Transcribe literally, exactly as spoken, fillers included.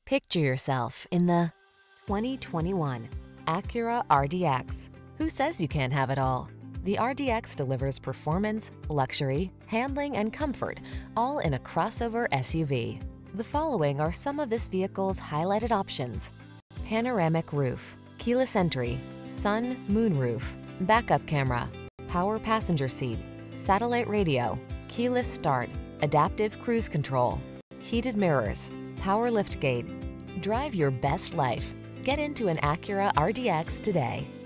Picture yourself in the twenty twenty-one Acura R D X. Who says you can't have it all? The R D X delivers performance, luxury, handling, and comfort, all in a crossover S U V. The following are some of this vehicle's highlighted options: panoramic roof, keyless entry, sun, moon roof, backup camera, power passenger seat, satellite radio, keyless start, adaptive cruise control, heated mirrors, power liftgate. Drive your best life. Get into an Acura R D X today.